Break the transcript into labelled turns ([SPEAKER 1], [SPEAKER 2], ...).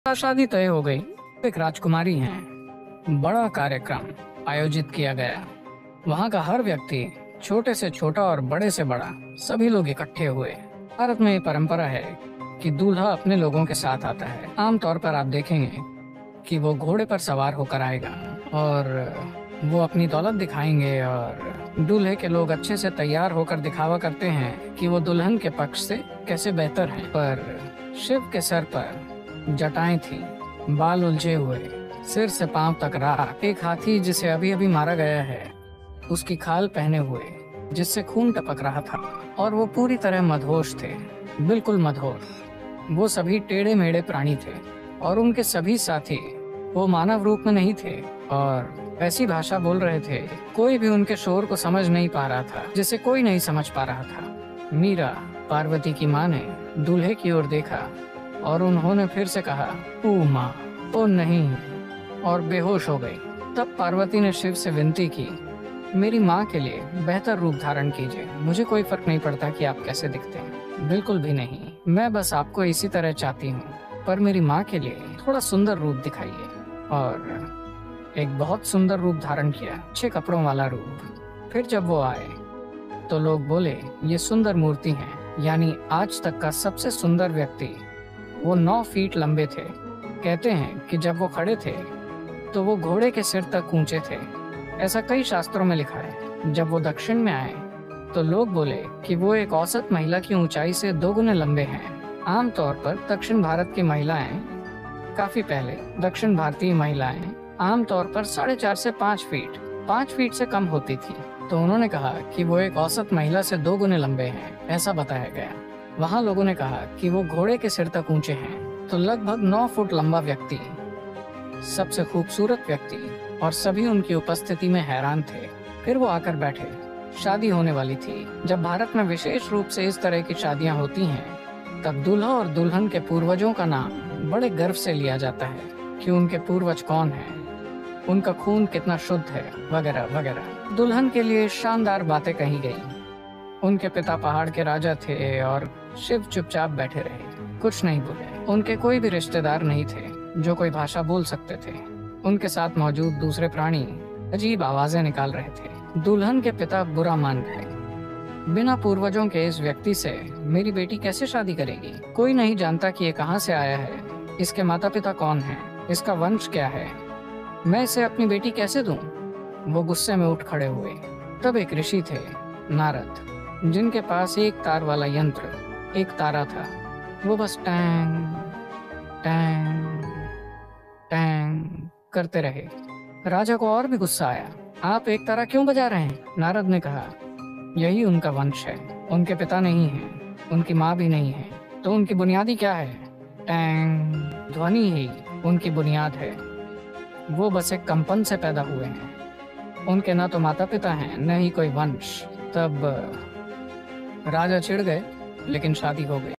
[SPEAKER 1] शादी तय हो गई। एक राजकुमारी हैं। बड़ा कार्यक्रम आयोजित किया गया। वहाँ का हर व्यक्ति, छोटे से छोटा और बड़े से बड़ा, सभी लोग इकट्ठे हुए। भारत में ये परंपरा है कि दूल्हा अपने लोगों के साथ आता है। आमतौर पर आप देखेंगे कि वो घोड़े पर सवार होकर आएगा और वो अपनी दौलत दिखाएंगे और दूल्हे के लोग अच्छे से तैयार होकर दिखावा करते हैं कि वो दुल्हन के पक्ष से कैसे बेहतर हैं। पर शिव के सर पर जटाएं थी, बाल उलझे हुए, सिर से पांव तक राख। एक हाथी जिसे अभी अभी मारा गया है, उसकी खाल पहने हुए जिससे खून टपक रहा था, और वो पूरी तरह मदहोश थे, बिल्कुल मदहोश। वो सभी टेढ़े मेढ़े प्राणी थे और उनके सभी साथी वो मानव रूप में नहीं थे और ऐसी भाषा बोल रहे थे कोई भी उनके शोर को समझ नहीं पा रहा था, जिसे कोई नहीं समझ पा रहा था। मीरा, पार्वती की माँ, ने दूल्हे की ओर देखा और उन्होंने फिर से कहा, ओ माँ, ओ नहीं, और बेहोश हो गई। तब पार्वती ने शिव से विनती की, मेरी माँ के लिए बेहतर रूप धारण कीजिए। मुझे कोई फर्क नहीं पड़ता कि आप कैसे दिखते हैं, बिल्कुल भी नहीं। मैं बस आपको इसी तरह चाहती हूँ, पर मेरी माँ के लिए थोड़ा सुंदर रूप दिखाइए। और एक बहुत सुंदर रूप धारण किया, अच्छे कपड़ों वाला रूप। फिर जब वो आए तो लोग बोले, ये सुंदर मूर्ति है, यानी आज तक का सबसे सुंदर व्यक्ति। वो 9 फीट लंबे थे। कहते हैं कि जब वो खड़े थे तो वो घोड़े के सिर तक ऊंचे थे। ऐसा कई शास्त्रों में लिखा है। जब वो दक्षिण में आए तो लोग बोले कि वो एक औसत महिला की ऊंचाई से 2 गुने लंबे हैं। आमतौर पर दक्षिण भारत की महिलाएं, काफी पहले दक्षिण भारतीय महिलाएं आमतौर पर 4.5 से 5 फीट से कम होती थी। तो उन्होंने कहा कि वो एक औसत महिला से 2 गुने लंबे हैं, ऐसा बताया गया। वहाँ लोगों ने कहा कि वो घोड़े के सिर तक ऊंचे हैं। तो लगभग 9 फुट लंबा व्यक्ति, सबसे खूबसूरत व्यक्ति, और सभी उनकी उपस्थिति में हैरान थे। फिर वो आकर बैठे। शादी होने वाली थी। जब भारत में विशेष रूप से इस तरह की शादियां होती हैं, तब दूल्हा और दुल्हन के पूर्वजों का नाम बड़े गर्व से लिया जाता है कि उनके पूर्वज कौन हैं, उनका खून कितना शुद्ध है, वगैरह वगैरह। दुल्हन के लिए शानदार बातें कही गई। उनके पिता पहाड़ के राजा थे और शिव चुपचाप बैठे रहे, कुछ नहीं बोले। उनके कोई भी रिश्तेदार नहीं थे जो कोई भाषा बोल सकते थे। उनके साथ मौजूद दूसरे प्राणी अजीब आवाजें निकाल रहे थे। दुल्हन के पिता बुरा मान गए। बिना पूर्वजों के इस व्यक्ति से मेरी बेटी कैसे शादी करेगी? कोई नहीं जानता कि ये कहाँ से आया है, इसके माता पिता कौन हैं, इसका वंश क्या है, मैं इसे अपनी बेटी कैसे दूं? वो गुस्से में उठ खड़े हुए। तब एक ऋषि थे, नारद, जिनके पास एक तार वाला यंत्र, एक तारा था। वो बस टैंग टैंग टैंग करते रहे। राजा को और भी गुस्सा आया। आप एक तारा क्यों बजा रहे हैं? नारद ने कहा, यही उनका वंश है। उनके पिता नहीं है, उनकी माँ भी नहीं है, तो उनकी बुनियादी क्या है? टैंग। ध्वनि ही उनकी बुनियाद है। वो बस एक कंपन से पैदा हुए हैं। उनके न तो माता पिता हैं, न ही कोई वंश। तब राजा चिढ़ गए, लेकिन शादी हो गई।